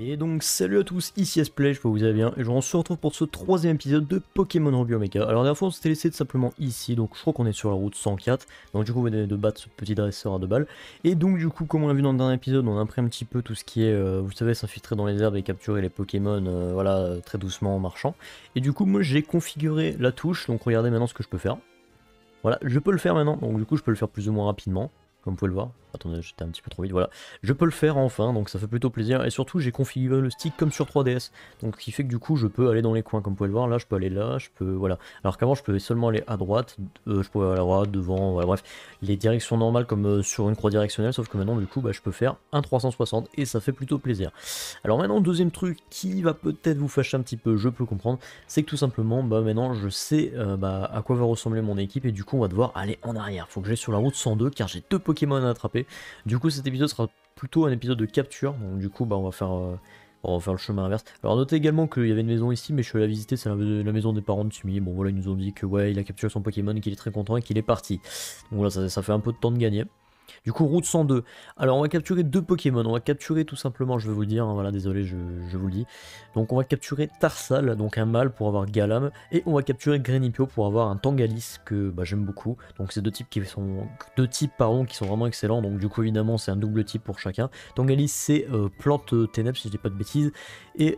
Et donc salut à tous, ici Splash, j'espère que vous allez bien, et on se retrouve pour ce troisième épisode de Pokémon Ruby Omega. Alors la dernière fois on s'était laissé simplement ici, donc je crois qu'on est sur la route 104, donc du coup on venait de battre ce petit dresseur à 2 balles, et donc du coup comme on l'a vu dans le dernier épisode, on a appris un petit peu tout ce qui est, vous savez, s'infiltrer dans les herbes et capturer les Pokémon, voilà, très doucement en marchant. Et du coup moi j'ai configuré la touche, donc regardez maintenant ce que je peux faire. Voilà, je peux le faire maintenant, donc du coup je peux le faire plus ou moins rapidement. Comme vous pouvez le voir, attendez, j'étais un petit peu trop vite, voilà. Je peux le faire enfin, donc ça fait plutôt plaisir. Et surtout, j'ai configuré le stick comme sur 3DS. Donc ce qui fait que du coup, je peux aller dans les coins, comme vous pouvez le voir. Là, je peux aller là, je peux, voilà. Alors qu'avant, je pouvais seulement aller à droite, je pouvais aller à droite, devant, voilà, bref. Les directions normales comme sur une croix directionnelle, sauf que maintenant, du coup, bah, je peux faire un 360 et ça fait plutôt plaisir. Alors maintenant, deuxième truc qui va peut-être vous fâcher un petit peu, je peux comprendre, c'est que tout simplement, bah maintenant, je sais à quoi va ressembler mon équipe et du coup, on va devoir aller en arrière. Faut que j'aille sur la route 102 car j'ai 2 Pokémon à attraper. Du coup cet épisode sera plutôt un épisode de capture, donc du coup bah, on va faire le chemin inverse. Alors notez également qu'il y avait une maison ici, mais je suis allé la visiter, c'est la maison des parents de Sumi. Bon voilà, ils nous ont dit que ouais, il a capturé son Pokémon, qu'il est très content et qu'il est parti. Donc voilà, ça fait un peu de temps de gagner. Du coup, route 102. Alors, on va capturer 2 Pokémon. On va capturer tout simplement, je vais vous le dire, hein, voilà, désolé, je vous le dis. Donc, on va capturer Tarsal, donc un mâle pour avoir Galam. Et on va capturer Grenipio pour avoir un Tangalis que bah, j'aime beaucoup. Donc, c'est deux types qui sont vraiment excellents. Donc, du coup, évidemment, c'est un double type pour chacun. Tangalis, c'est plante ténèbres, si je dis pas de bêtises. Et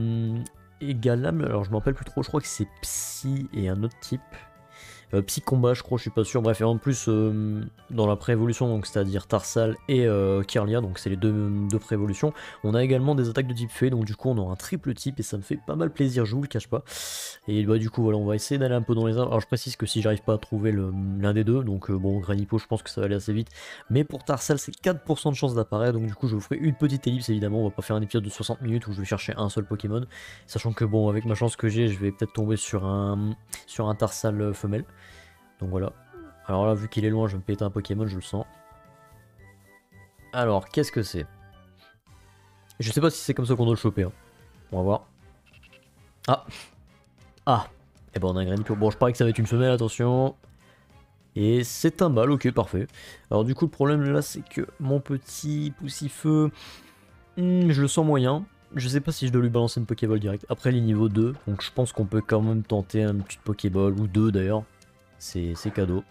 Galam, alors je m'en rappelle plus trop, je crois que c'est Psy et un autre type. Psy combat, je crois, je suis pas sûr. Bref, et en plus, dans la pré-évolution, donc c'est-à-dire Tarsal et Kirlia, donc c'est les deux pré-évolutions, on a également des attaques de type fée, donc du coup, on aura un triple type et ça me fait pas mal plaisir, je vous le cache pas. Et bah, du coup, voilà, on va essayer d'aller un peu dans les arbres. Alors, je précise que si j'arrive pas à trouver l'un des deux, donc bon, Granipo, je pense que ça va aller assez vite, mais pour Tarsal, c'est 4% de chance d'apparaître, donc du coup, je vous ferai une petite ellipse, évidemment. On va pas faire un épisode de 60 minutes où je vais chercher un seul Pokémon, sachant que bon, avec ma chance que j'ai, je vais peut-être tomber sur un Tarsal femelle. Donc voilà. Alors là, vu qu'il est loin, je vais me péter un Pokémon, je le sens. Alors, qu'est-ce que c'est? Je sais pas si c'est comme ça qu'on doit le choper. Hein. On va voir. Ah. Ah. Et ben on a un Granipio. Bon, je parie que ça va être une femelle, attention. Et c'est un mâle, ok, parfait. Alors du coup, le problème là, c'est que mon petit poussifeu, je le sens moyen. Je sais pas si je dois lui balancer une Pokéball direct. Après, il est niveau 2, donc je pense qu'on peut quand même tenter une petite Pokéball, ou deux d'ailleurs. C'est cadeau.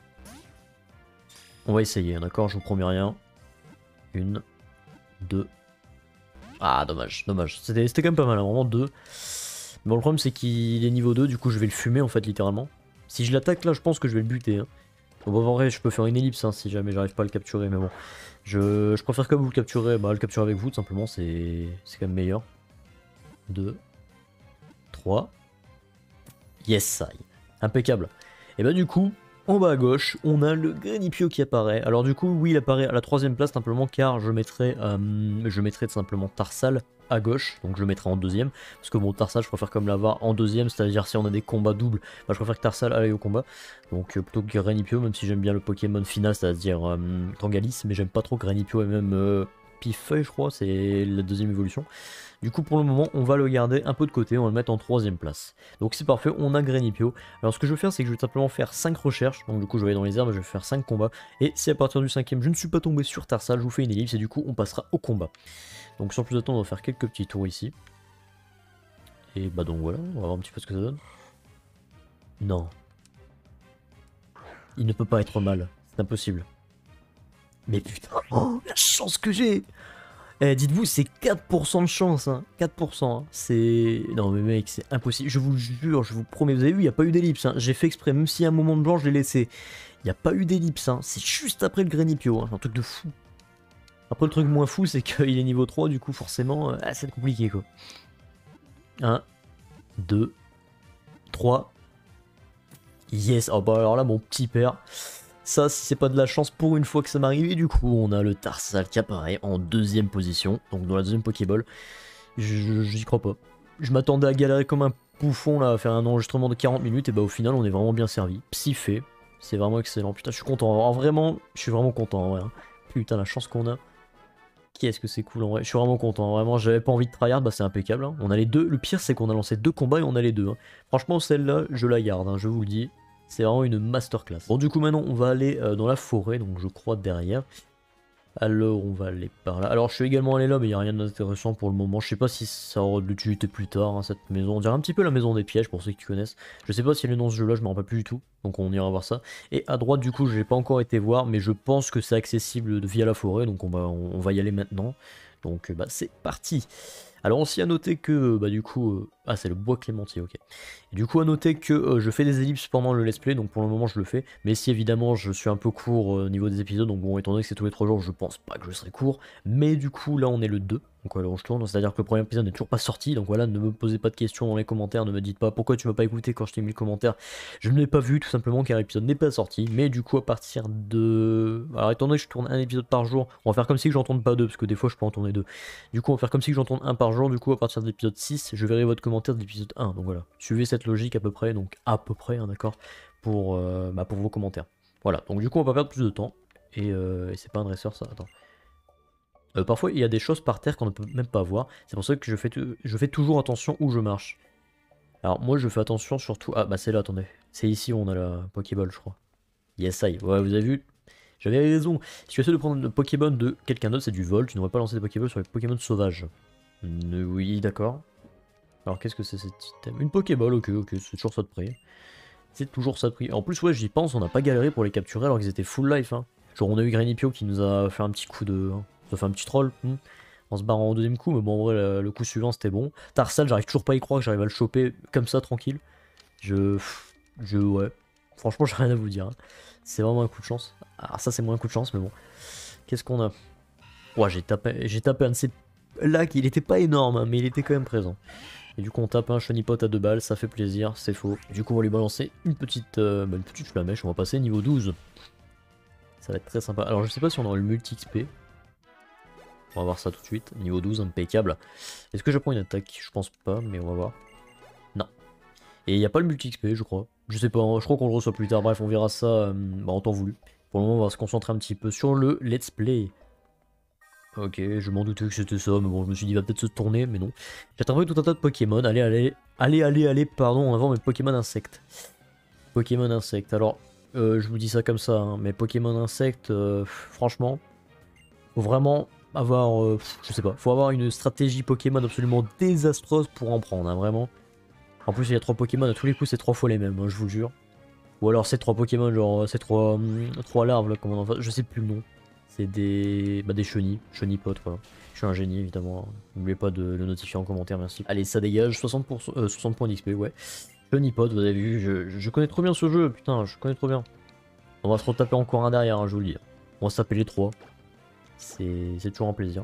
On va essayer, d'accord, je vous promets rien. Une, deux. Ah, dommage, dommage. C'était quand même pas mal, hein, vraiment deux. Bon, le problème, c'est qu'il est niveau 2, du coup, je vais le fumer, en fait, littéralement. Si je l'attaque, là, je pense que je vais le buter. Hein. Bon, en vrai, je peux faire une ellipse, hein, si jamais j'arrive pas à le capturer, mais bon. Je préfère comme vous le capturez, bah, le capturer avec vous, tout simplement, c'est quand même meilleur. 2, 3. Yes, ça y est. Impeccable. Et bah du coup, en bas à gauche, on a le Grenipio qui apparaît. Alors du coup, oui, il apparaît à la 3ème place simplement car je mettrai tout simplement Tarsal à gauche, donc je le mettrai en 2ème. Parce que bon, Tarsal, je préfère comme l'avoir en 2ème, c'est-à-dire si on a des combats doubles, bah, je préfère que Tarsal aille au combat. Donc plutôt que Grenipio, même si j'aime bien le Pokémon final, c'est-à-dire Tangalis, mais j'aime pas trop Grenipio et même Pifeuille, je crois, c'est la 2ème évolution. Du coup, pour le moment, on va le garder un peu de côté, on va le mettre en 3ème place. Donc c'est parfait, on a Grenipio. Alors ce que je vais faire, c'est que je vais simplement faire 5 recherches. Donc du coup, je vais aller dans les herbes, je vais faire 5 combats. Et si à partir du 5ème, je ne suis pas tombé sur Tarsal, je vous fais une ellipse et du coup, on passera au combat. Donc sans plus attendre, on va faire quelques petits tours ici. Et bah donc voilà, on va voir un petit peu ce que ça donne. Non. Il ne peut pas être mal, c'est impossible. Mais putain, oh, la chance que j'ai! Eh, dites-vous, c'est 4% de chance, hein. 4%. Hein. C'est... Non mais mec, c'est impossible. Je vous jure, je vous promets. Vous avez vu, il n'y a pas eu d'ellipse. Hein. J'ai fait exprès, même s'il y a un moment de blanc, je l'ai laissé. Il n'y a pas eu d'ellipse. Hein. C'est juste après le Grenipio. Hein. Un truc de fou. Après, le truc moins fou, c'est qu'il est niveau 3, du coup, forcément, c'est compliqué, quoi. 1, 2, 3. Yes. Oh bah alors là, mon petit père... Ça, si c'est pas de la chance pour une fois que ça m'arrive, et du coup, on a le Tarsal qui apparaît en 2ème position, donc dans la 2ème Pokéball. J'y crois pas. Je m'attendais à galérer comme un bouffon là, à faire un enregistrement de 40 minutes, et bah au final, on est vraiment bien servi. Psy-fait, c'est vraiment excellent. Putain, je suis content. Alors, vraiment, je suis vraiment content en vrai. Hein. Putain, la chance qu'on a. Qu'est-ce que c'est cool en vrai. Je suis vraiment content. Vraiment, j'avais pas envie de tryhard, bah c'est impeccable. Hein. On a les deux. Le pire, c'est qu'on a lancé 2 combats et on a les deux. Hein. Franchement, celle-là, je la garde, hein, je vous le dis. C'est vraiment une masterclass. Bon, du coup, maintenant, on va aller dans la forêt, donc je crois derrière. Alors on va aller par là. Alors je suis également allé là mais il n'y a rien d'intéressant pour le moment. Je sais pas si ça aura de l'utilité plus tard hein, cette maison. On dirait un petit peu la maison des pièges pour ceux qui connaissent. Je sais pas si elle est dans ce jeu là, je me rappelle plus du tout. Donc on ira voir ça. Et à droite du coup j'ai pas encore été voir mais je pense que c'est accessible via la forêt. Donc on va y aller maintenant. Donc bah c'est parti. Alors aussi à noter que bah du coup... Ah c'est le bois clémentier, ok. Et du coup à noter que je fais des ellipses pendant le let's play, donc pour le moment je le fais. Mais si évidemment je suis un peu court au niveau des épisodes, donc bon étant donné que c'est tous les 3 jours, je pense pas que je serai court. Mais du coup là on est le 2, donc alors je tourne, c'est à dire que le premier épisode n'est toujours pas sorti. Donc voilà, ne me posez pas de questions dans les commentaires, ne me dites pas pourquoi tu m'as pas écouté quand je t'ai mis le commentaire. Je ne l'ai pas vu tout simplement car l'épisode n'est pas sorti. Mais du coup à partir de... Alors étant donné que je tourne un épisode par jour, on va faire comme si que j'en tourne pas deux, parce que des fois je peux en tourner deux. Du coup on va faire comme si que j'en tourne un par jour, du coup à partir de l'épisode 6, je verrai votre commentaire de l'épisode 1. Donc voilà, suivez cette logique à peu près, donc à peu près, hein, d'accord, pour vos commentaires. Voilà, donc du coup on va pas perdre plus de temps, et c'est pas un dresseur ça, attends. Parfois il y a des choses par terre qu'on ne peut même pas voir, c'est pour ça que je fais toujours attention où je marche. Alors moi je fais attention surtout, ah bah c'est là, attendez, c'est ici où on a la Pokéball je crois. Yes, I, ouais vous avez vu, j'avais raison. Si tu essaies de prendre une Pokéball de quelqu'un d'autre, c'est du vol, tu ne devrais pas lancer des Pokéballs sur les Pokémon sauvages. Oui, d'accord. Alors qu'est-ce que c'est cet item? Une Pokéball, ok, c'est toujours ça de prix. C'est toujours ça de prix. En plus, ouais, j'y pense, on n'a pas galéré pour les capturer alors qu'ils étaient full life. Hein. Genre, on a eu Granipio qui nous a fait un petit coup de. Hein. Ça fait un petit troll. En se barrant au deuxième coup, mais bon, en vrai, le coup suivant c'était bon. Tarsal, j'arrive toujours pas à y croire que j'arrive à le choper comme ça, tranquille. Ouais. Franchement, j'ai rien à vous dire. Hein. C'est vraiment un coup de chance. Alors, ça, c'est moins un coup de chance, mais bon. Qu'est-ce qu'on a? Ouais, j'ai tapé un de ces lacs, il était pas énorme, hein, mais il était quand même présent. Et du coup on tape un Chonipot à 2 balles, ça fait plaisir, c'est faux. Du coup on va lui balancer une petite flamèche, on va passer niveau 12. Ça va être très sympa. Alors je sais pas si on aura le multi-XP. On va voir ça tout de suite. Niveau 12, impeccable. Est-ce que je prends une attaque? Je pense pas, mais on va voir. Non. Et il n'y a pas le multi-XP, je crois. Je sais pas, je crois qu'on le reçoit plus tard. Bref, on verra ça en temps voulu. Pour le moment, on va se concentrer un petit peu sur le let's play. Ok, je m'en doutais que c'était ça, mais bon, je me suis dit, il va peut-être se tourner, mais non. J'ai trouvé tout un tas de Pokémon. Allez, pardon, avant mes Pokémon insectes. Pokémon insectes. Alors, je vous dis ça comme ça, hein, mais Pokémon insectes, franchement, faut vraiment avoir, je sais pas, faut avoir une stratégie Pokémon absolument désastreuse pour en prendre, hein, vraiment. En plus, il y a 3 Pokémon, à tous les coups, c'est 3 fois les mêmes, hein, je vous le jure. Ou alors, c'est 3 Pokémon, genre, c'est 3 larves, là, comme on en fait, je sais plus le nom. C'est des chenilles, chenipotes, voilà. Je suis un génie, évidemment. N'oubliez pas de le notifier en commentaire, merci. Allez, ça dégage, 60 points d'XP, ouais. Chenipote, vous avez vu, je connais trop bien ce jeu, putain, je connais trop bien. On va se retaper encore un derrière, hein, je vous le dis. On va se taper les 3. C'est toujours un plaisir.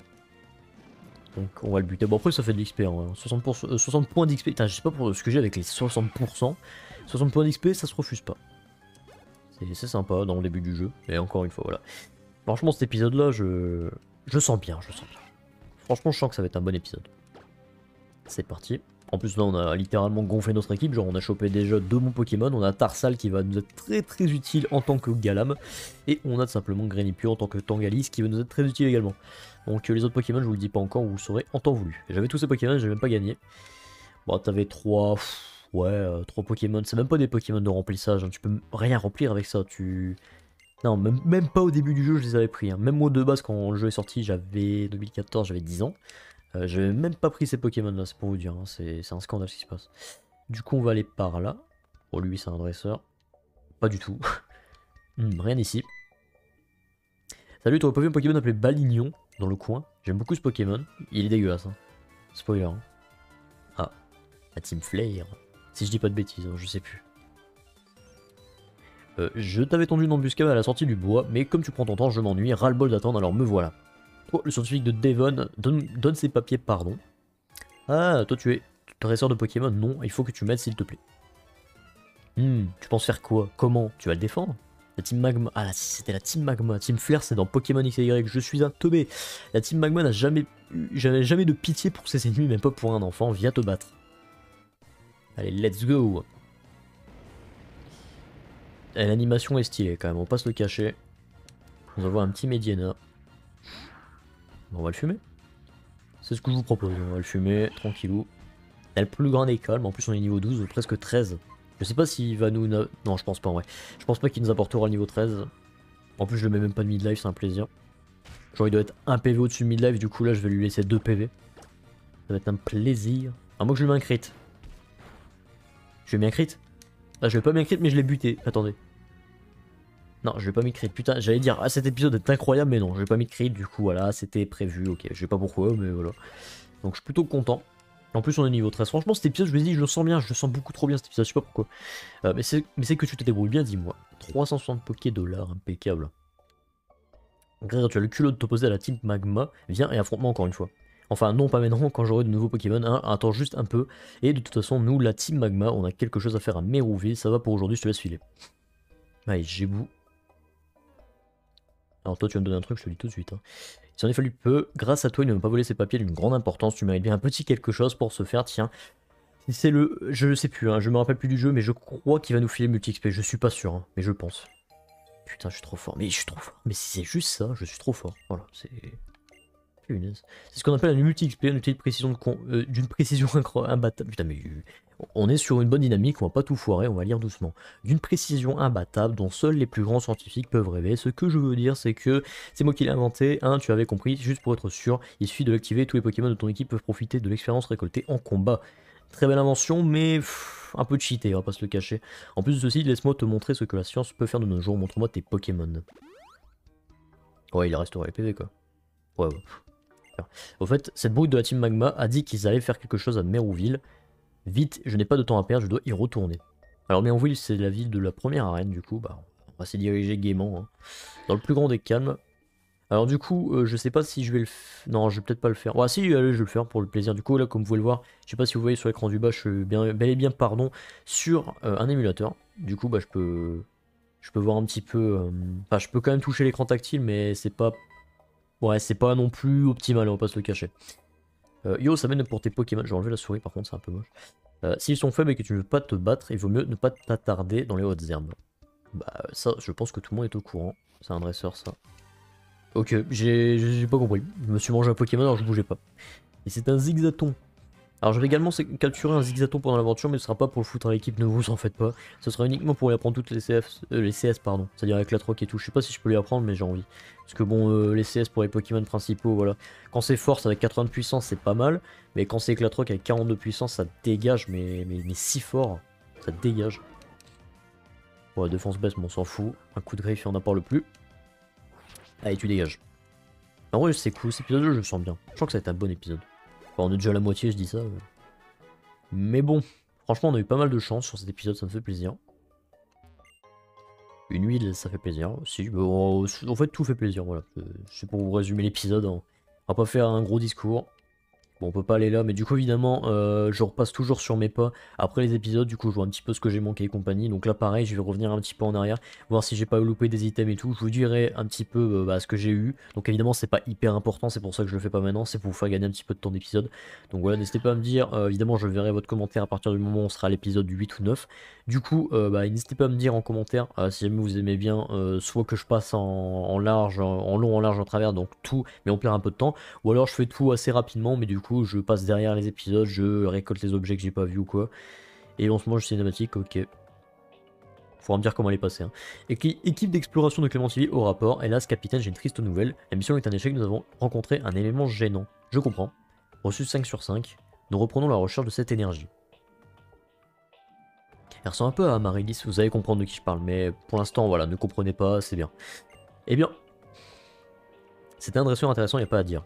Donc on va le buter. Bon après ça fait de l'XP, hein. 60 points d'XP. Putain, je sais pas pour ce que j'ai avec les 60%. 60 points d'XP, ça se refuse pas. C'est sympa dans le début du jeu. Et encore une fois, voilà. Franchement cet épisode là, je sens bien, je sens bien. Franchement je sens que ça va être un bon épisode. C'est parti. En plus là on a littéralement gonflé notre équipe, genre on a chopé déjà 2 bons Pokémon, on a Tarsal qui va nous être très utile en tant que Galam, et on a tout simplement Granipio en tant que Tangalis qui va nous être très utile également. Donc les autres Pokémon je vous le dis pas encore, vous le saurez en temps voulu. J'avais tous ces Pokémon, j'ai même pas gagné. Bon t'avais 3... Ouais, 3 Pokémon, c'est même pas des Pokémon de remplissage, hein. Tu peux rien remplir avec ça, Non, même pas au début du jeu je les avais pris, hein. Même moi de base quand le jeu est sorti, j'avais 2014, j'avais 10 ans. J'avais même pas pris ces Pokémon là, c'est pour vous dire, hein. C'est un scandale ce qui se passe. Du coup on va aller par là. Oh lui c'est un dresseur. Pas du tout. Rien ici. Salut, t'aurais pas vu un Pokémon appelé Balignon dans le coin? J'aime beaucoup ce Pokémon. Il est dégueulasse. Hein. Spoiler. Hein. Ah, la Team Flare. Si je dis pas de bêtises, hein, je sais plus. Je t'avais tendu une embuscade à la sortie du bois, mais comme tu prends ton temps, je m'ennuie, ras-le-bol d'attendre, alors me voilà. Oh, le scientifique de Devon donne ses papiers, pardon. Ah, toi tu es dresseur de Pokémon? Non, il faut que tu m'aides s'il te plaît. Tu penses faire quoi? Comment? Tu vas le défendre? La Team Magma... Ah, c'était la Team Magma. Team Flare, c'est dans Pokémon XY. Je suis un teubé. La Team Magma n'a jamais de pitié pour ses ennemis, même pas pour un enfant. Viens te battre. Allez, let's go. Et l'animation est stylée quand même, on va pas se le cacher. On va voir un petit Mediana. On va le fumer. C'est ce que je vous propose, on va le fumer, tranquillou. Il a le plus grand des calmes, en plus on est niveau 12, presque 13. Je sais pas s'il va nous... Non, je pense pas en vrai. Je pense pas qu'il nous apportera le niveau 13. En plus je le mets même pas de midlife, c'est un plaisir. Genre il doit être 1 PV au-dessus de mid-life, du coup là je vais lui laisser 2 PV. Ça va être un plaisir. Ah moi que je lui mets un crit. Je lui ai mis un crit. Ah je vais pas mis un crit mais je l'ai buté. Attendez. Non, je vais pas mis de crit. Putain, j'allais dire, ah cet épisode est incroyable, mais non, je vais pas mis de crit, du coup voilà, c'était prévu, ok. Je sais pas pourquoi, mais voilà. Donc je suis plutôt content. En plus on est niveau 13. Franchement cet épisode, je me dis, je le sens bien, je le sens beaucoup trop bien cet épisode, je sais pas pourquoi. Mais c'est que tu te débrouilles bien, dis-moi. 360 $, impeccable. Grégor, tu as le culot de t'opposer à la team Magma, viens et affronte-moi encore une fois. Enfin non, pas maintenant, quand j'aurai de nouveaux Pokémon, hein, attends juste un peu. Et de toute façon, nous, la team Magma, on a quelque chose à faire à Mérouville, ça va pour aujourd'hui, je te laisse filer. Allez, j'ai bout. Alors toi tu vas me donner un truc, je te le dis tout de suite. Hein. Il s'en est fallu peu, grâce à toi il ne m'a pas volé ces papiers d'une grande importance, tu mérites bien un petit quelque chose pour se faire, tiens. C'est le... je ne sais plus, hein, je me rappelle plus du jeu, mais je crois qu'il va nous filer multi-XP, je suis pas sûr, hein, mais je pense. Putain je suis trop fort, mais je suis trop fort. Mais si c'est juste ça, je suis trop fort, voilà, c'est... C'est ce qu'on appelle un multi-XP, une outil de précision d'une précision imbattable. Putain mais... On est sur une bonne dynamique, on va pas tout foirer, on va lire doucement. D'une précision imbattable dont seuls les plus grands scientifiques peuvent rêver. Ce que je veux dire, c'est que c'est moi qui l'ai inventé, hein, tu avais compris, juste pour être sûr, il suffit de l'activer, tous les Pokémon de ton équipe peuvent profiter de l'expérience récoltée en combat. Très belle invention, mais un peu cheaté, on va pas se le cacher. En plus de ceci, laisse-moi te montrer ce que la science peut faire de nos jours, montre-moi tes Pokémon. Ouais, il restera les PV quoi. Ouais, ouais. Au fait, cette brute de la team Magma a dit qu'ils allaient faire quelque chose à Mérouville. Vite, je n'ai pas de temps à perdre, je dois y retourner. Alors Mérouville, c'est la ville de la première arène, du coup, bah, on va s'y diriger gaiement, hein, dans le plus grand des calmes. Alors du coup, je sais pas si je vais le faire. Non, je vais peut-être pas le faire. Ouais, si, allez, je vais le faire pour le plaisir. Du coup, là, comme vous pouvez le voir, je sais pas si vous voyez sur l'écran du bas, je suis bel et bien, pardon, sur un émulateur. Du coup, bah, je peux voir un petit peu. Enfin, je peux quand même toucher l'écran tactile, mais c'est pas. Ouais, c'est pas non plus optimal, on va pas se le cacher. Yo, ça mène pour tes Pokémon. Je vais enlever la souris, par contre, c'est un peu moche. S'ils sont faibles et que tu ne veux pas te battre, il vaut mieux ne pas t'attarder dans les hautes herbes. Bah, ça, je pense que tout le monde est au courant. C'est un dresseur, ça. Ok, j'ai pas compris. Je me suis mangé un Pokémon alors je bougeais pas. Et c'est un Zigzaton. Alors je vais également capturer un Zigzaton pendant l'aventure, mais ce sera pas pour le foutre à l'équipe, ne vous en faites pas. Ce sera uniquement pour lui apprendre toutes les CS, pardon. C'est-à-dire avec la troc et tout. Je sais pas si je peux lui apprendre, mais j'ai envie. Parce que bon, les CS pour les Pokémon principaux, voilà. Quand c'est force avec 80 de puissance, c'est pas mal. Mais quand c'est avec la troc avec 40 de puissance, ça dégage, mais si fort. Ça dégage. Bon, la défense baisse, mais on s'en fout. Un coup de griffe et on n'en parle plus. Allez, tu dégages. En vrai, c'est cool, cet épisode, je le sens bien. Je crois que ça va être un bon épisode. Enfin, on est déjà à la moitié, je dis ça. Mais bon, franchement, on a eu pas mal de chance sur cet épisode, ça me fait plaisir. Une huile, ça fait plaisir. Si, en fait, tout fait plaisir, voilà. C'est pour vous résumer l'épisode. Hein. On va pas faire un gros discours. Bon, on peut pas aller là, mais du coup, évidemment, je repasse toujours sur mes pas après les épisodes. Du coup, je vois un petit peu ce que j'ai manqué et compagnie. Donc là, pareil, je vais revenir un petit peu en arrière, voir si j'ai pas loupé des items et tout. Je vous dirai un petit peu ce que j'ai eu. Donc évidemment, c'est pas hyper important, c'est pour ça que je le fais pas maintenant. C'est pour vous faire gagner un petit peu de temps d'épisode. Donc voilà, n'hésitez pas à me dire. Évidemment, je verrai votre commentaire à partir du moment où on sera à l'épisode 8 ou 9. Du coup, n'hésitez pas à me dire en commentaire si jamais vous aimez bien, soit que je passe en large, en long, en large, en travers, donc tout, mais on perd un peu de temps. Ou alors je fais tout assez rapidement, mais du coup je passe derrière les épisodes, je récolte les objets que j'ai pas vus ou quoi. Et on se mange cinématique, ok. Faudra me dire comment elle est passée. Hein. Équipe d'exploration de Clémentiville au rapport. Hélas, capitaine, j'ai une triste nouvelle. La mission est un échec, nous avons rencontré un élément gênant. Je comprends. Reçu 5 sur 5. Nous reprenons la recherche de cette énergie. Elle ressemble un peu à Amaryllis, vous allez comprendre de qui je parle, mais pour l'instant, voilà, ne comprenez pas, c'est bien. Eh bien, c'était un dresseur intéressant, il n'y a pas à dire.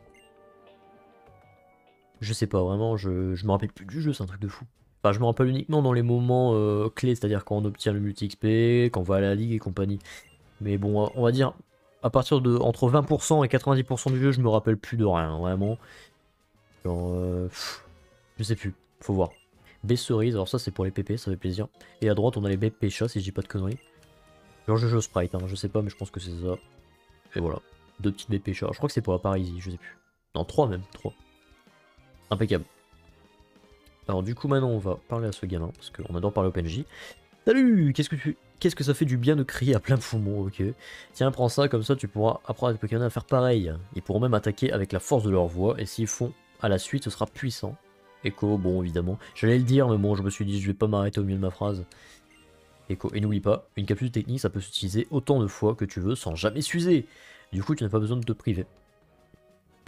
Je sais pas, vraiment, je me rappelle plus du jeu, c'est un truc de fou. Enfin, je me rappelle uniquement dans les moments clés, c'est-à-dire quand on obtient le multi-XP, quand on va à la ligue et compagnie. Mais bon, on va dire, à partir de entre 20% et 90% du jeu, je me rappelle plus de rien, vraiment. Genre, je sais plus, faut voir. Baie cerise, alors ça c'est pour les PP, ça fait plaisir. Et à droite, on a les baies pécha, si je dis pas de conneries. Genre, je joue sprite, hein, je sais pas, mais je pense que c'est ça. Et voilà, deux petites baies pécha. Je crois que c'est pour la parisie, je sais plus. Non, 3 même, 3. Impeccable. Alors du coup maintenant on va parler à ce gamin, parce qu'on adore parler au PNJ. Salut, qu'est-ce que ça fait du bien de crier à plein poumon, ok. Tiens, prends ça, comme ça tu pourras apprendre à tes Pokémon à faire pareil. Ils pourront même attaquer avec la force de leur voix, et s'ils font à la suite, ce sera puissant. Echo, bon évidemment. J'allais le dire, mais bon, je me suis dit, je vais pas m'arrêter au milieu de ma phrase. Echo, et n'oublie pas, une capsule technique, ça peut s'utiliser autant de fois que tu veux sans jamais s'user. Du coup, tu n'as pas besoin de te priver.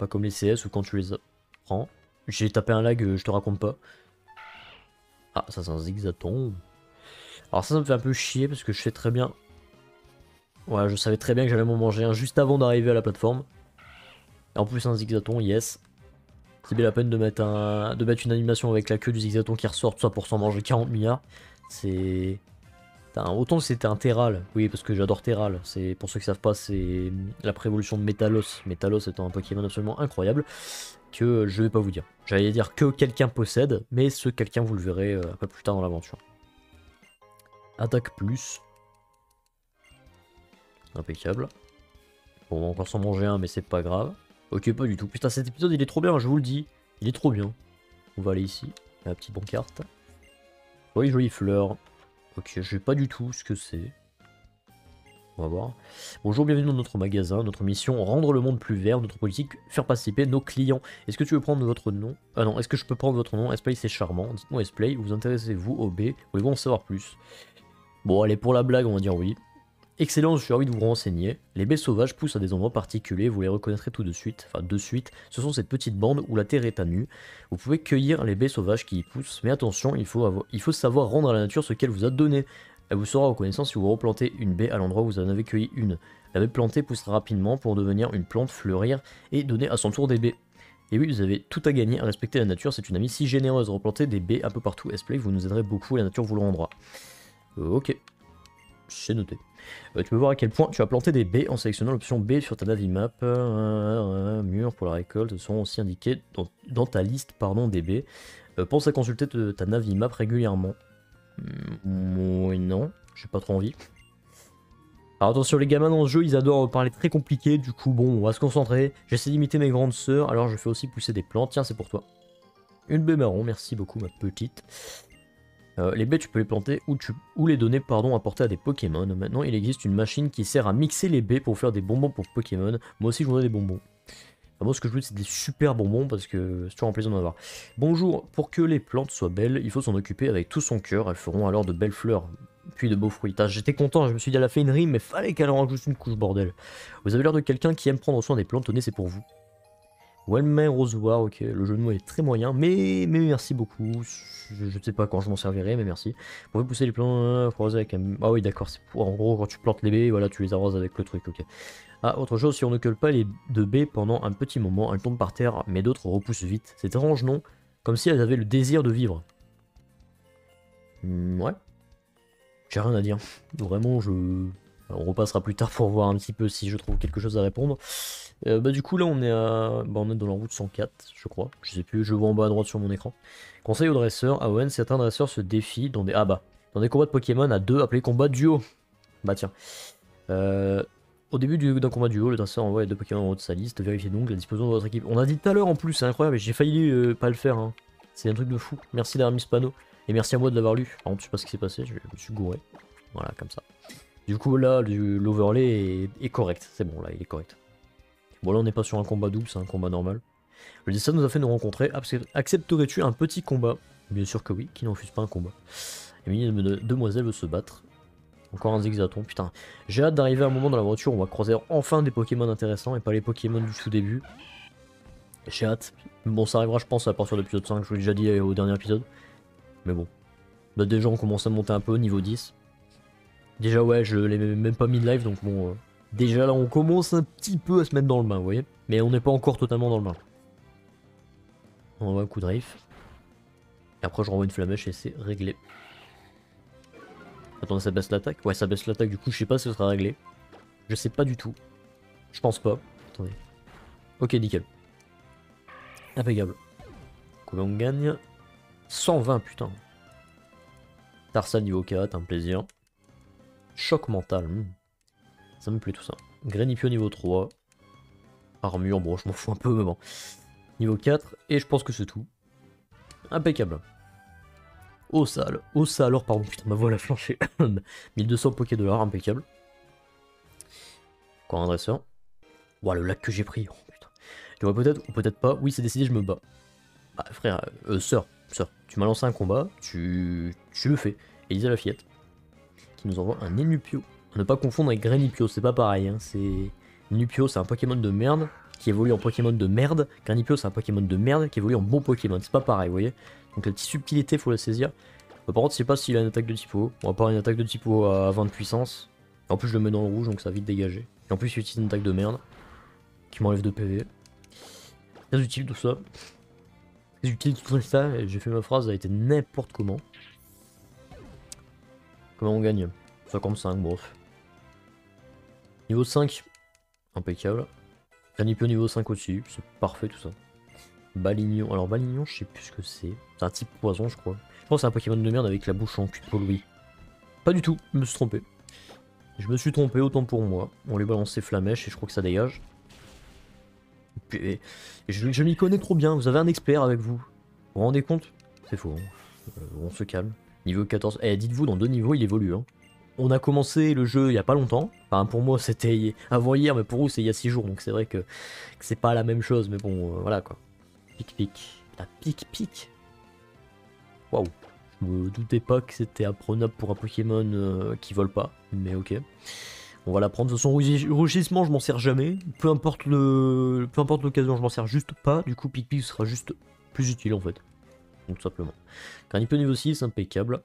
Pas comme les CS où quand tu les prends. J'ai tapé un lag, je te raconte pas. Ah, ça c'est un zigzaton. Alors ça me fait un peu chier parce que je sais très bien... Ouais, je savais très bien que j'allais m'en manger un juste avant d'arriver à la plateforme. Et en plus un zigzaton, yes. C'est bien la peine de mettre, une animation avec la queue du zigzaton qui ressort, tout ça pour s'en manger 40 milliards. C'est... Autant que c'était un Terral, oui parce que j'adore Terral, c'est pour ceux qui savent pas, c'est la prévolution de Métalos, Métalos étant un Pokémon absolument incroyable, que je vais pas vous dire. J'allais dire que quelqu'un possède, mais ce quelqu'un vous le verrez un peu plus tard dans l'aventure. Attaque plus. Impeccable. Bon, on va encore s'en manger un, mais c'est pas grave. Ok, pas du tout. Putain, cet épisode il est trop bien, je vous le dis. Il est trop bien. On va aller ici, la petite pancarte. Oui, jolie fleur. Ok, je sais pas du tout ce que c'est. On va voir. Bonjour, bienvenue dans notre magasin. Notre mission, rendre le monde plus vert. Notre politique, faire participer nos clients. Est-ce que tu veux prendre votre nom? Ah non, est-ce que je peux prendre votre nom? Esplay, c'est charmant. Dites-moi Esplay, vous intéressez-vous au B? Voulez-vous en savoir plus? Bon, allez, pour la blague, on va dire oui. Excellent, je suis ravi de vous renseigner. Les baies sauvages poussent à des endroits particuliers, vous les reconnaîtrez tout de suite. Enfin, de suite. Ce sont ces petites bandes où la terre est à nu. Vous pouvez cueillir les baies sauvages qui y poussent, mais attention, il faut savoir rendre à la nature ce qu'elle vous a donné. Elle vous sera reconnaissante si vous replantez une baie à l'endroit où vous en avez cueilli une. La baie plantée poussera rapidement pour devenir une plante, fleurir et donner à son tour des baies. Et oui, vous avez tout à gagner à respecter la nature, c'est une amie si généreuse. Replantez des baies un peu partout, Esplay, vous nous aiderez beaucoup et la nature vous le rendra. Ok, c'est noté. Tu peux voir à quel point tu as planté des baies en sélectionnant l'option B sur ta Navimap. Mur pour la récolte sont aussi indiqués dans ta liste des baies. Pense à consulter ta Navimap régulièrement. Oui, non, j'ai pas trop envie. Alors attention, les gamins dans le jeu, ils adorent parler très compliqué, du coup bon, on va se concentrer. J'essaie d'imiter mes grandes sœurs, alors je fais aussi pousser des plantes. Tiens, c'est pour toi. Une baie marron, merci beaucoup ma petite. Les baies, tu peux les planter ou les donner à porter à des Pokémon. Maintenant, il existe une machine qui sert à mixer les baies pour faire des bonbons pour Pokémon. Moi aussi, je voudrais des bonbons. Enfin, moi, ce que je veux, c'est des super bonbons parce que c'est toujours un plaisir d'en avoir. Bonjour, pour que les plantes soient belles, il faut s'en occuper avec tout son cœur. Elles feront alors de belles fleurs, puis de beaux fruits. J'étais content, je me suis dit, elle a fait une rime, mais fallait qu'elle en rajoute une couche, bordel. Vous avez l'air de quelqu'un qui aime prendre soin des plantes, tenez, c'est pour vous. Wellman Rosoir, ok, le jeu de mots est très moyen, mais merci beaucoup. Je ne sais pas quand je m'en servirai, mais merci. Vous pouvez pousser les plants arroser avec un... Ah oui, d'accord, c'est pour... En gros, quand tu plantes les baies, voilà, tu les arroses avec le truc, ok. Ah, autre chose, si on ne cueille pas les deux baies pendant un petit moment, elles tombent par terre, mais d'autres repoussent vite. C'est étrange, non? Comme si elles avaient le désir de vivre. Ouais. J'ai rien à dire. Vraiment, on repassera plus tard pour voir un petit peu si je trouve quelque chose à répondre. Du coup là on est on est dans la route 104 je crois, je sais plus, je vois en bas à droite sur mon écran. Conseil aux dresseurs, AON, certains dresseurs se défient dans des... dans des combats de Pokémon à deux appelés combats duo. Bah tiens. Au début d'un combat duo, le dresseur envoie les deux Pokémon en haut de sa liste, vérifiez donc la disposition de votre équipe. On a dit tout à l'heure en plus, c'est incroyable, j'ai failli pas le faire, hein. C'est un truc de fou. Merci d'avoir mis ce panneau, et merci à moi de l'avoir lu. Par contre je sais pas ce qui s'est passé, je me suis gouré. Voilà, comme ça. Du coup là, l'overlay est correct, c'est bon là, il est correct. Bon là on n'est pas sur un combat double, c'est un combat normal. Le destin nous a fait nous rencontrer. Accepterais-tu un petit combat? Bien sûr que oui, qui ne refuse pas un combat. Et une demoiselle veut se battre. Encore un zigzaton, putain. J'ai hâte d'arriver à un moment dans la voiture où on va croiser enfin des Pokémon intéressants et pas les Pokémon du tout début. J'ai hâte. Bon ça arrivera je pense à partir de l'épisode 5, je vous l'ai déjà dit au dernier épisode. Mais bon. Là déjà on commence à monter un peu, niveau 10. Déjà ouais, je l'ai même pas mis de live donc bon... Déjà là on commence un petit peu à se mettre dans le bain, vous voyez. Mais on n'est pas encore totalement dans le bain. On envoie un coup de riff. Et après je renvoie une flamèche et c'est réglé. Attendez, ça baisse l'attaque? Ouais, ça baisse l'attaque, du coup je sais pas si ce sera réglé. Je sais pas du tout. Je pense pas. Attendez. Ok, nickel. Impeccable. Combien on gagne? 120, putain. Tarsan niveau 4, un plaisir. Choc mental. Ça me plaît tout ça. Grenipio niveau 3. Armure, bon je m'en fous un peu mais bon. Niveau 4, et je pense que c'est tout. Impeccable. Oh ça alors, pardon, putain ma voix elle a flanché. 1200 Poké $, impeccable. Encore un dresseur. Ouah le lac que j'ai pris, oh putain. Tu vois peut-être ou peut-être pas, oui c'est décidé je me bats. Ah frère, sœur, tu m'as lancé un combat, tu le fais. Elisa la fillette. Qui nous envoie un Enupio. Ne pas confondre avec Grenipio, c'est pas pareil, hein. C'est... Nupio, c'est un Pokémon de merde qui évolue en Pokémon de merde. Granipio c'est un Pokémon de merde qui évolue en bon Pokémon. C'est pas pareil, vous voyez. Donc la petite subtilité, faut la saisir. Par contre, je sais pas s'il a une attaque de type eau. On va pas une attaque de type eau à 20 de puissance. En plus, je le mets dans le rouge, donc ça va vite dégager. Et en plus, il utilise une attaque de merde qui m'enlève 2 PV. Très utile tout ça. Très utile tout ça. Et j'ai fait ma phrase, ça a été n'importe comment. Comment on gagne? 55, bref. Niveau 5, impeccable. Granipio niveau 5 aussi, c'est parfait tout ça. Balignon, alors Balignon, je sais plus ce que c'est. C'est un type poison, je crois. Je pense que c'est un Pokémon de merde avec la bouche en cul de Louis. Pas du tout, je me suis trompé. Je me suis trompé, autant pour moi. On lui balance ses flamèches et je crois que ça dégage. Et je m'y connais trop bien, vous avez un expert avec vous. Vous vous rendez compte? C'est faux, hein. On se calme. Niveau 14, eh dites-vous, dans 2 niveaux il évolue, hein. On a commencé le jeu il y a pas longtemps. Enfin, pour moi, c'était avant hier, mais pour vous, c'est il y a 6 jours. Donc, c'est vrai que c'est pas la même chose. Mais bon, voilà quoi. Pic-pic. La pic-pic. Waouh. Je me doutais pas que c'était apprenable pour un Pokémon qui vole pas. Mais ok. On va la prendre. De toute façon, rugissement, je m'en sers jamais. Peu importe l'occasion, je m'en sers juste pas. Du coup, pic-pic sera juste plus utile en fait. Donc, tout simplement. Granipio niveau 6, impeccable.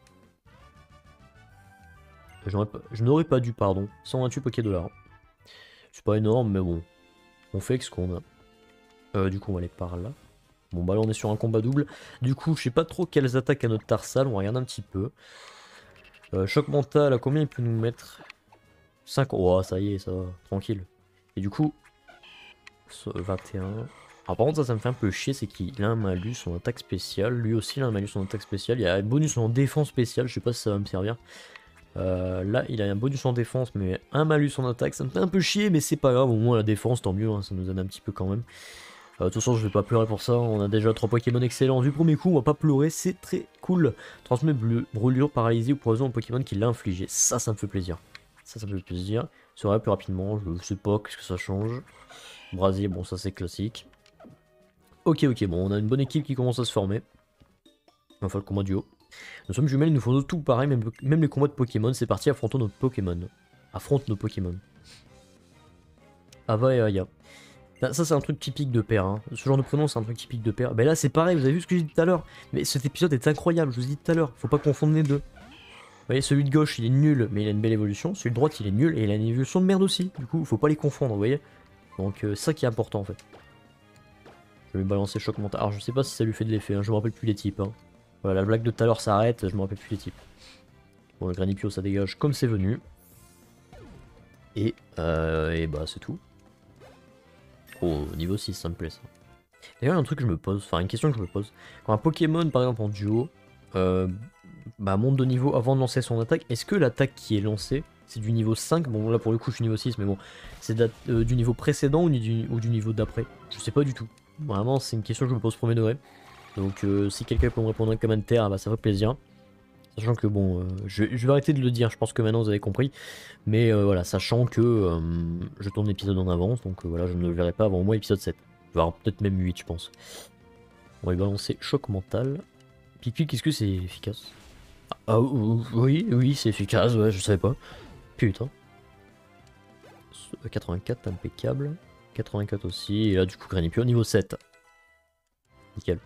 Je n'aurais pas dû, pardon. 128 $. C'est pas énorme, mais bon. On fait avec ce qu'on a. Du coup, on va aller par là. Bon, bah là, on est sur un combat double. Du coup, je sais pas trop quelles attaques à notre Tarsal. On va regarder un petit peu. Choc mental, à combien il peut nous mettre? 5. Oh, ça y est, ça va. Tranquille. Et du coup, 21. Alors, par contre, ça me fait un peu chier. C'est qu'il a un malus en attaque spéciale. Lui aussi, il a un malus en attaque spéciale. Il y a un bonus en défense spéciale. Je sais pas si ça va me servir. Là il a un bonus en défense mais un malus en attaque, ça me fait un peu chier mais c'est pas grave, au moins la défense tant mieux, hein, ça nous aide un petit peu quand même. De toute façon je vais pas pleurer pour ça, on a déjà 3 Pokémon excellents du premier coup, on va pas pleurer, c'est très cool. Transmet brûlure, paralysie ou poison au Pokémon qui l'a infligé, ça me fait plaisir. Ça me fait plaisir, ça va plus rapidement, je sais pas qu'est-ce que ça change. Brasier, bon ça c'est classique. Ok bon, on a une bonne équipe qui commence à se former. Enfin le combat duo. Nous sommes jumelles, il nous faut tout pareil, même les combats de Pokémon. C'est parti, affrontons nos Pokémon. Affronte nos Pokémon. Ava et Aya. Ça c'est un truc typique de père. Hein. Ce genre de prénom c'est un truc typique de père. Ben là c'est pareil, vous avez vu ce que j'ai dit tout à l'heure. Mais cet épisode est incroyable, je vous ai dit tout à l'heure. Faut pas confondre les deux. Vous voyez, celui de gauche il est nul, mais il a une belle évolution. Celui de droite il est nul et il a une évolution de merde aussi. Du coup, faut pas les confondre, vous voyez. Donc c'est ça qui est important en fait. Je vais balancer choc mental. Alors je sais pas si ça lui fait de l'effet, hein. Je me rappelle plus les types. Hein. Voilà, la blague de tout à l'heure s'arrête, je me rappelle plus les types. Bon, le Granipio ça dégage comme c'est venu. Et bah c'est tout. Oh, niveau 6, ça me plaît ça. D'ailleurs, il y a un truc que je me pose, enfin une question que je me pose. Quand un Pokémon, par exemple en duo, monte de niveau avant de lancer son attaque, est-ce que l'attaque qui est lancée, c'est du niveau 5? Bon, là pour le coup, je suis niveau 6, mais bon, c'est du niveau précédent ou du niveau d'après? Je sais pas du tout. Vraiment, c'est une question que je me pose premier degré. Donc si quelqu'un peut me répondre en commentaire, bah, ça ferait plaisir. Sachant que bon, je vais arrêter de le dire, je pense que maintenant vous avez compris. Mais voilà, sachant que je tourne l'épisode en avance, donc voilà, je ne le verrai pas avant au moins épisode 7. Voire peut-être même 8 je pense. On va lui balancer choc mental. Pipi, qu'est-ce que c'est efficace? Ah oui, c'est efficace, ouais, je savais pas. Putain. 84, impeccable. 84 aussi, et là du coup Granipio niveau 7. Nickel.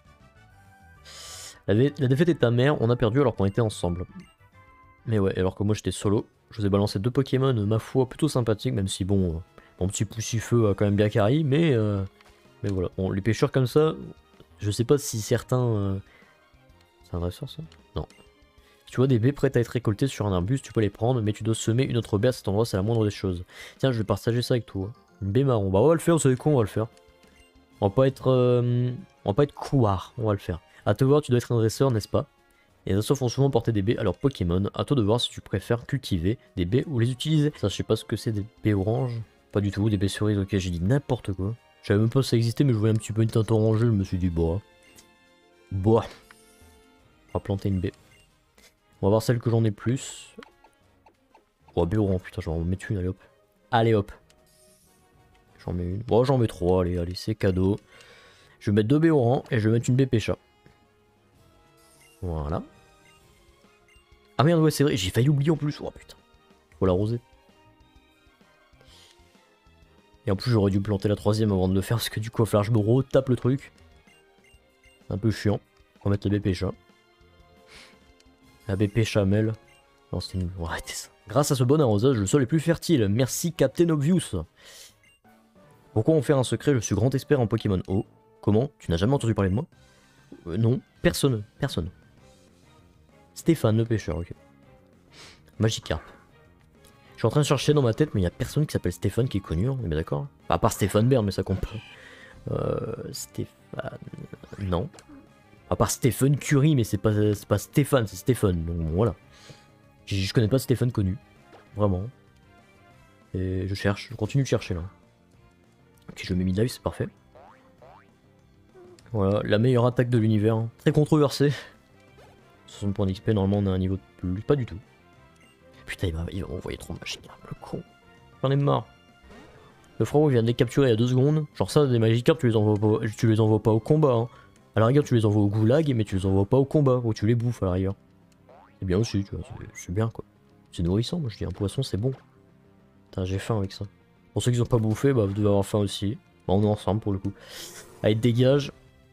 La défaite est amère, on a perdu alors qu'on était ensemble. Mais ouais, alors que moi j'étais solo. Je vous ai balancé 2 Pokémon, ma foi, plutôt sympathiques, même si bon, mon petit poussifeu a quand même bien carry, mais voilà. Bon, les pêcheurs comme ça, je sais pas si certains... C'est un dresseur ça? Non. Si tu vois des baies prêtes à être récoltées sur un arbuste, tu peux les prendre, mais tu dois semer une autre baie à cet endroit, c'est la moindre des choses. Tiens, je vais partager ça avec toi. Une baie marron, bah on va le faire, vous savez quoi, on va le faire. On va pas être couard, on va le faire. À te voir, tu dois être un dresseur, n'est-ce pas? Les dresseurs font souvent porter des baies à leurs Pokémon. À toi de voir si tu préfères cultiver des baies ou les utiliser. Ça, je sais pas ce que c'est des baies oranges. Pas du tout, des baies cerises, ok, j'ai dit n'importe quoi. Je savais même pas si ça existait, mais je voyais un petit peu une teinte orangée, je me suis dit, boah. On va planter une baie. On va voir celle que j'en ai plus. Oh, baie orange, putain, j'en mets une, allez hop. Allez hop. J'en mets une. Bon, j'en mets 3, allez, c'est cadeau. Je vais mettre 2 baies oranges et je vais mettre une baie pêcha. Voilà. Ah merde, ouais, c'est vrai, j'ai failli oublier en plus. Oh putain. Faut l'arroser. Et en plus j'aurais dû planter la troisième avant de le faire parce que du coup il va falloir que je me retape le truc. C'est un peu chiant. On va mettre le BP chat. La BP chamel. Non c'était nul, on va arrêter ça. Grâce à ce bon arrosage, le sol est plus fertile. Merci Captain Obvious. Pourquoi en faire un secret? Je suis grand expert en Pokémon. Oh, comment? Tu n'as jamais entendu parler de moi? Non, personne. Stéphane le pêcheur, ok. Magikarp. Je suis en train de chercher dans ma tête, mais il n'y a personne qui s'appelle Stéphane qui est connu, on est bien d'accord? Enfin, à part Stéphane Bern, mais ça compte pas. Stéphane... Non. À part Stephen Curry, mais c'est pas Stéphane, c'est Stéphane, donc bon, voilà. Je connais pas Stéphane connu. Vraiment. Et je continue de chercher là. Ok, je mets mid-life, c'est parfait. Voilà, la meilleure attaque de l'univers. Hein. Très controversée. 60 points d'XP, normalement on a un niveau de plus. Pas du tout. Putain, il va m'envoyer trop de machines, le con. J'en ai marre. Le frérot vient de les capturer il y a 2 secondes. Genre ça, des Magikarp, tu les envoies pas au combat. Hein. À la rigueur, tu les envoies au goulag, mais tu les envoies pas au combat, ou tu les bouffes à la rigueur. C'est bien aussi, tu vois, c'est bien quoi. C'est nourrissant, moi je dis un poisson c'est bon. Putain, j'ai faim avec ça. Pour ceux qui ont pas bouffé, bah vous devez avoir faim aussi. Bah on est ensemble pour le coup. Allez, dégage.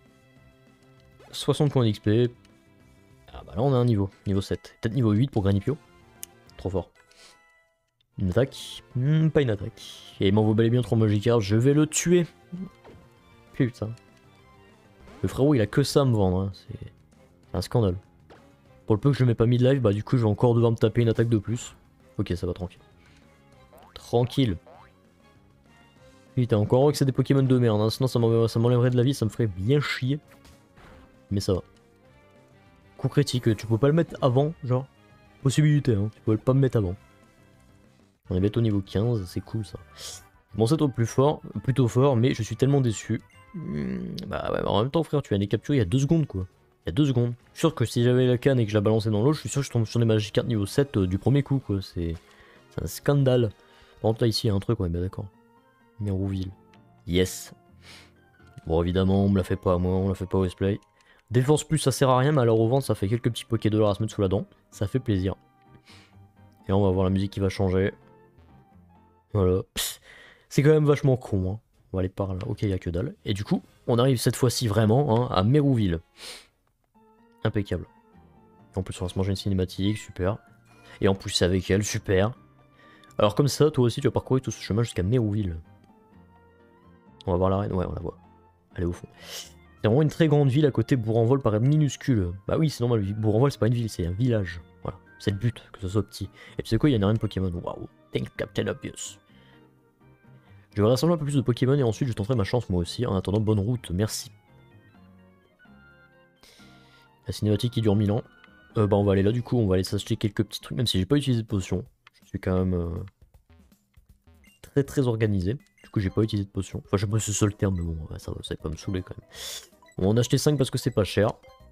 60 points d'XP. Ah bah là on a un niveau 7. Peut-être niveau 8 pour Granipio. Trop fort. Une attaque? Pas une attaque. Et il m'envoie bel et bien 3 Magikarp, je vais le tuer. Putain. Le frérot il a que ça à me vendre, hein. C'est un scandale. Pour le peu que je mets pas mid-life, bah du coup je vais encore devoir me taper une attaque de plus. Ok, ça va tranquille. Tranquille. Putain, encore que c'est des Pokémon de merde, hein. Sinon ça m'enlèverait de la vie, ça me ferait bien chier. Mais ça va. Coup critique, tu peux pas le mettre avant, genre. Possibilité, hein, tu peux pas me mettre avant. On est bientôt au niveau 15, c'est cool ça. Bon, c'est plutôt fort, mais je suis tellement déçu. Bah ouais, en même temps frère, tu viens de les capturer il y a 2 secondes quoi. Il y a 2 secondes. Je suis sûr que si j'avais la canne et que je la balançais dans l'eau, je suis sûr que je tombe sur des Magikarp niveau 7 du premier coup quoi. C'est un scandale. Par contre là ici il y a un truc, on est bien d'accord. Mérouville. Yes. Bon évidemment on me la fait pas à moi, on la fait pas au Westplay. Défense plus ça sert à rien, mais alors au ventre ça fait quelques petits $, à se mettre sous la dent. Ça fait plaisir. Et on va voir la musique qui va changer. Voilà. C'est quand même vachement con. Hein. On va aller par là. Ok, il n'y a que dalle. Et du coup, on arrive cette fois-ci vraiment hein, à Mérouville. Impeccable. Et en plus, on va se manger une cinématique, super. Et en plus, c'est avec elle, super. Alors comme ça, toi aussi, tu vas parcourir tout ce chemin jusqu'à Mérouville. On va voir l'arène. Ouais, on la voit. Elle est au fond. C'est vraiment une très grande ville à côté. Bourg-en-Vol paraît minuscule. Bah oui, c'est normal. Bourg-en-Vol, c'est pas une ville, c'est un village. Voilà. C'est le but, que ce soit petit. Et tu sais quoi, il y a une arène Pokémon. Waouh. Thank Captain Obvious. Je vais rassembler un peu plus de Pokémon et ensuite je tenterai ma chance moi aussi. En attendant, bonne route, merci. La cinématique qui dure 1000 ans. Bah on va aller là du coup, on va aller s'acheter quelques petits trucs, même si j'ai pas utilisé de potion. Je suis quand même très organisé. Du coup j'ai pas utilisé de potion. Enfin je sais pas si c'est ça le terme, mais bon, ça va pas me saouler quand même. Bon, on a acheté 5 parce que c'est pas cher.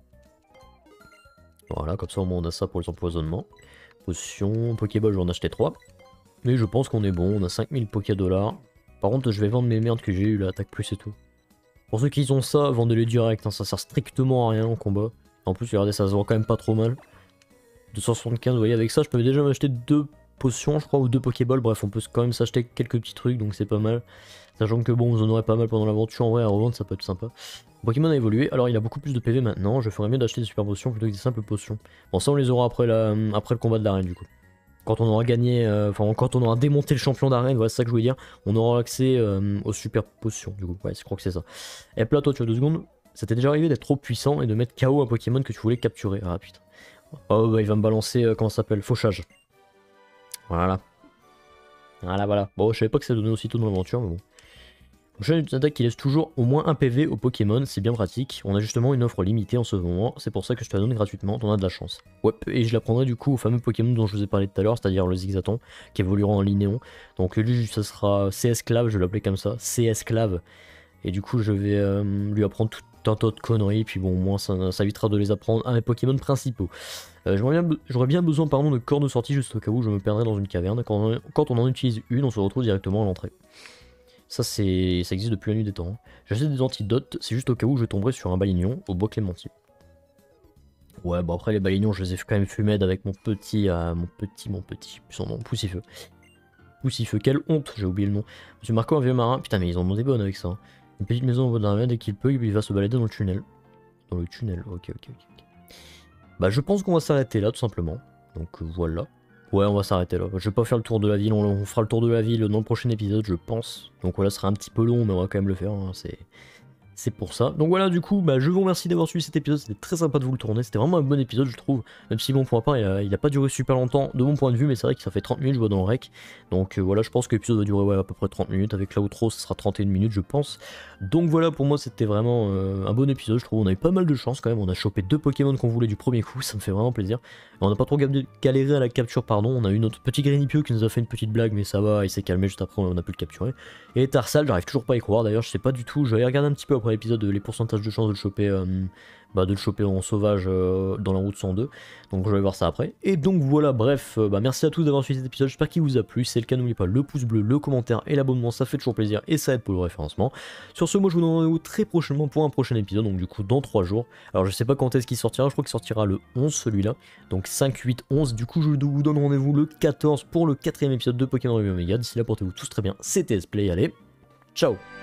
Voilà, comme ça au moins on a ça pour les empoisonnements. Potion, Pokéball, j'en ai acheté 3. Mais je pense qu'on est bon, on a 5000 Poké-dollars. Par contre je vais vendre mes merdes que j'ai eu, l'attaque plus et tout. Pour ceux qui ont ça, vendez-les direct, hein, ça sert strictement à rien en combat. En plus regardez, ça se vend quand même pas trop mal. 275, vous voyez, avec ça je peux déjà m'acheter 2 potions je crois, ou 2 Pokéballs, bref on peut quand même s'acheter quelques petits trucs, donc c'est pas mal. Sachant que bon, vous en aurez pas mal pendant l'aventure, en vrai à revendre ça peut être sympa. Pokémon a évolué, alors il a beaucoup plus de PV maintenant, je ferais mieux d'acheter des super potions plutôt que des simples potions. Bon ça on les aura après le combat de l'arène du coup. Quand on aura gagné, quand on aura démonté le champion d'arène, voilà c'est ça que je voulais dire, on aura accès aux super potions du coup, ouais je crois que c'est ça. Et là toi tu as 2 secondes, ça t'est déjà arrivé d'être trop puissant et de mettre KO un Pokémon que tu voulais capturer, ah putain. Oh bah il va me balancer, comment ça s'appelle, fauchage. Voilà. Voilà. Bon je savais pas que ça donnait aussitôt dans l'aventure mais bon. Prochaine attaque qui laisse toujours au moins un PV au Pokémon, c'est bien pratique. On a justement une offre limitée en ce moment, c'est pour ça que je te la donne gratuitement, t'en as de la chance. Ouais, et je la prendrai du coup au fameux Pokémon dont je vous ai parlé tout à l'heure, c'est-à-dire le Zigzaton, qui évoluera en Linéon. Donc lui, ça sera CS Clave, je vais l'appeler comme ça, CS Clave. Et du coup, je vais lui apprendre tout un tas de conneries, puis bon, au moins ça évitera de les apprendre à mes Pokémon principaux. J'aurais bien besoin de corps de sortie juste au cas où je me perdrais dans une caverne. Quand on en utilise une, on se retrouve directement à l'entrée. Ça existe depuis la nuit des temps. Hein. J'achète des antidotes, c'est juste au cas où je tomberais sur un balignon au bois clémentine. Ouais, bon après les balignons, je les ai quand même fumés avec mon petit, son nom, poussifeu. Poussifeu. Quelle honte, j'ai oublié le nom. Monsieur Marco, un vieux marin. Putain, mais ils ont demandé bonne avec ça. Une petite maison au bord d'un mer, dès qu'il peut, il va se balader dans le tunnel. Dans le tunnel, ok. Bah, je pense qu'on va s'arrêter là, tout simplement. Donc voilà. Ouais, on va s'arrêter là. Je vais pas faire le tour de la ville, on fera le tour de la ville dans le prochain épisode, je pense. Donc voilà, ce sera un petit peu long, mais on va quand même le faire, hein. C'est pour ça. Donc voilà, du coup, bah, je vous remercie d'avoir suivi cet épisode, c'était très sympa de vous le tourner, c'était vraiment un bon épisode, je trouve. Même si, bon, pour ma part, il a pas duré super longtemps, de mon point de vue, mais c'est vrai que ça fait 30 minutes, je vois dans le rec. Donc voilà, je pense que l'épisode va durer ouais, à peu près 30 minutes, avec l'outro, ça sera 31 minutes, je pense. Donc voilà, pour moi, c'était vraiment un bon épisode, je trouve. On avait pas mal de chance quand même, on a chopé 2 Pokémon qu'on voulait du premier coup, ça me fait vraiment plaisir. On n'a pas trop galéré à la capture, pardon. On a eu notre petit Grenipio qui nous a fait une petite blague, mais ça va, il s'est calmé juste après, on a pu le capturer. Et Tarsal, j'arrive toujours pas à y croire, d'ailleurs, je sais pas du tout. J'avais regardé un petit peu après l'épisode les pourcentages de chance de le choper en sauvage dans la route 102. Donc je vais voir ça après. Et donc voilà, bref, merci à tous d'avoir suivi cet épisode. J'espère qu'il vous a plu. Si c'est le cas, n'oubliez pas le pouce bleu, le commentaire et l'abonnement, ça fait toujours plaisir et ça aide pour le référencement. Sur ce, moi je vous donne rendez-vous très prochainement pour un prochain épisode, donc du coup dans 3 jours. Alors je sais pas quand est-ce qu'il sortira, je crois qu'il sortira le 11 celui-là. Donc 5, 8, 11. Du coup je vous donne rendez-vous le 14 pour le 4ème épisode de Pokémon Ruby Omega. D'ici là, portez-vous tous très bien. C'était Splay, allez, ciao.